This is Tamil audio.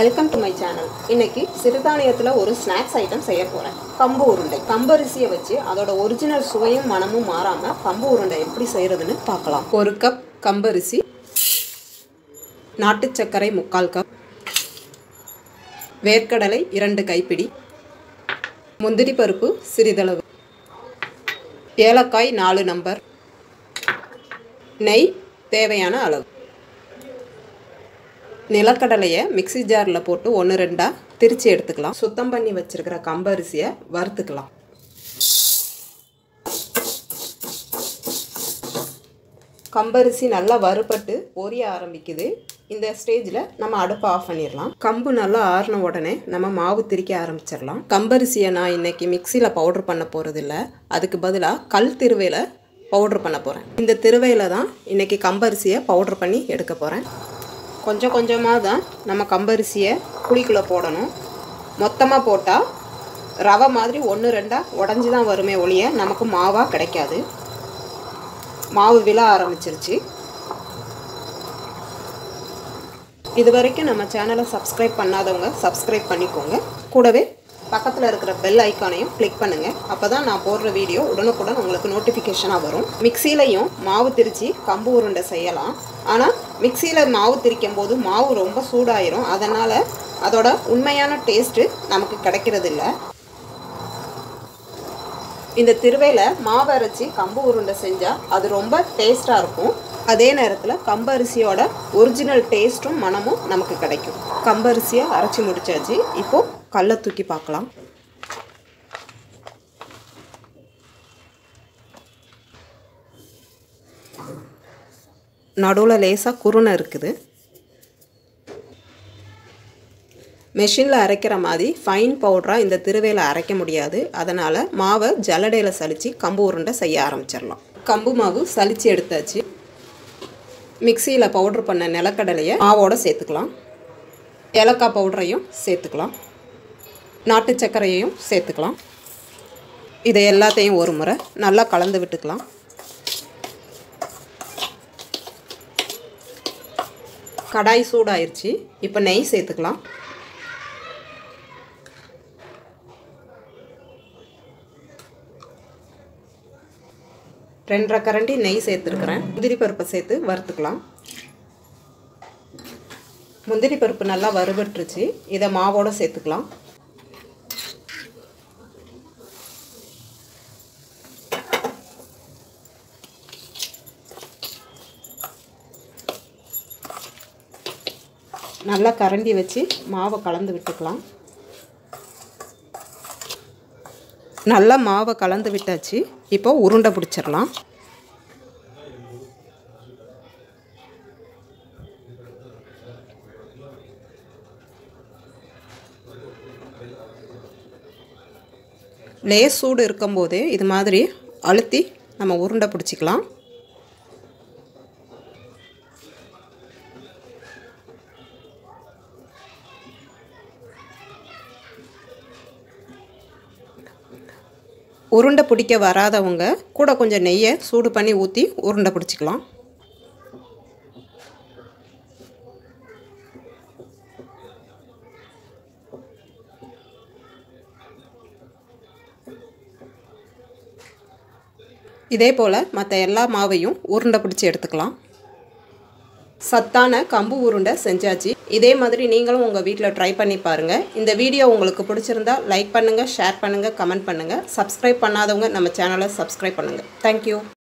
Welcome to my channel. இன்னைக்கு சிறுதானியத்தில் ஒரு ஸ்நாக்ஸ் ஐட்டம் செய்ய போகிறேன். கம்பு உருண்டை. கம்பரிசியை வச்சு அதோட ஒரிஜினல் சுவையும் மனமும் மாறாமல் கம்பு உருண்டை எப்படி செய்கிறதுன்னு பார்க்கலாம். 1 கப் கம்பரிசி, நாட்டு சர்க்கரை 3/4 கப், வேர்க்கடலை 2 கைப்பிடி, முந்திரி பருப்பு சிறிதளவு, ஏலக்காய் 4 நம்பர், நெய் தேவையான அளவு. நிலக்கடலையை மிக்ஸி ஜாரில் போட்டு 1-2 திரிச்சு எடுத்துக்கலாம். சுத்தம் பண்ணி வச்சிருக்கிற கம்பரிசியை வறுத்துக்கலாம். கம்பரிசி நல்லா வறுபட்டு பொரிய ஆரம்பிக்குது. இந்த ஸ்டேஜில் நம்ம அடுப்பை ஆஃப் பண்ணிடலாம். கம்பு நல்லா ஆறின உடனே நம்ம மாவு திரிக்க ஆரம்பிச்சிடலாம். கம்பரிசியை நான் இன்னைக்கு மிக்சியில் பவுடர் பண்ண போகிறதில்ல, அதுக்கு பதிலாக கல் திருவையில் பவுடர் பண்ண போகிறேன். இந்த திருவையில் தான் இன்னைக்கு கம்பரிசியை பவுடர் பண்ணி எடுக்க போகிறேன். கொஞ்சம் கொஞ்சமாக தான் நம்ம கம்பரிசியை குழிக்குள்ளே போடணும். மொத்தமாக போட்டால் ரவை மாதிரி 1-2 உடஞ்சி தான் வருமே ஒழிய நமக்கு மாவாக கிடைக்காது. மாவு விழ ஆரம்பிச்சிருச்சு. இது வரைக்கும் நம்ம சேனலை சப்ஸ்கிரைப் பண்ணாதவங்க சப்ஸ்கிரைப் பண்ணிக்கோங்க. கூடவே பக்கத்தில் இருக்கிற பெல் ஐக்கானையும் கிளிக் பண்ணுங்கள். அப்போ தான் நான் போடுற வீடியோ உடனுக்குடன் உங்களுக்கு நோட்டிஃபிகேஷனாக வரும். மிக்சியிலையும் மாவு திரித்து கம்பு உருண்டை செய்யலாம். ஆனால் மிக்சியில் மாவு திரிக்கும் போது மாவு ரொம்ப சூடாயிரும். அதனால் அதோட உண்மையான டேஸ்ட்டு நமக்கு கிடைக்கிறதில்ல. இந்த திருவையில் மாவு அரைச்சி கம்பு உருண்டை செஞ்சால் அது ரொம்ப டேஸ்ட்டாக இருக்கும். அதே நேரத்தில் கம்பரிசியோட ஒரிஜினல் டேஸ்ட்டும் மனமும் நமக்கு கிடைக்கும். கம்பரிசியை அரைச்சி முடிச்சாச்சு. இப்போது கல்லை தூக்கி பார்க்கலாம். நடுவில் லேசாக குருணை இருக்குது. மெஷினில் அரைக்கிற மாதிரி ஃபைன் பவுடராக இந்த திருவையில் அரைக்க முடியாது. அதனால் மாவை ஜல்லடையில் சலித்து கம்பு உருண்டை செய்ய ஆரம்பிச்சிடலாம். கம்பு மாவு சலித்து எடுத்தாச்சு. மிக்சியில் பவுட்ரு பண்ண நிலக்கடலையை மாவோடு சேர்த்துக்கலாம். ஏலக்காய் பவுடரையும் சேர்த்துக்கலாம். நாட்டு சர்க்கரையையும் சேர்த்துக்கலாம். இதை எல்லாத்தையும் ஒரு முறை நல்லா கலந்து விட்டுக்கலாம். கடாய் சூடாயிருச்சு. இப்போ நெய் சேர்த்துக்கலாம். ரெண்டரை கரண்டி நெய் சேர்த்துருக்குறேன். முந்திரி பருப்பை சேர்த்து வறுத்துக்கலாம். முந்திரி பருப்பு நல்லா வறுபட்டுருச்சு. இதை மாவோடு சேர்த்துக்கலாம். நல்லா கரண்டி வச்சு மாவை கலந்து விட்டுக்கலாம். நல்லா மாவை கலந்து விட்டாச்சு. இப்போ உருண்டை பிடிச்சிடலாம். லேஸ் சூடு இருக்கும்போதே இது மாதிரி அழுத்தி நம்ம உருண்டை பிடிச்சிக்கலாம். உருண்டை பிடிக்க வராதவங்க கூட கொஞ்சம் நெய்யை சூடு பண்ணி ஊற்றி உருண்டை பிடிச்சிக்கலாம். இதே போல் மற்ற எல்லா மாவையும் உருண்டை பிடிச்சி எடுத்துக்கலாம். சத்தான கம்பு உருண்டை செஞ்சாச்சு. இதே மாதிரி நீங்களும் உங்கள் வீட்டில் ட்ரை பண்ணி பாருங்கள். இந்த வீடியோ உங்களுக்கு பிடிச்சிருந்தா லைக் பண்ணுங்கள், ஷேர் பண்ணுங்கள், கமெண்ட் பண்ணுங்கள். சப்ஸ்கிரைப் பண்ணாதவங்க நம்ம சேனலை சப்ஸ்கிரைப் பண்ணுங்கள். தேங்க்யூ.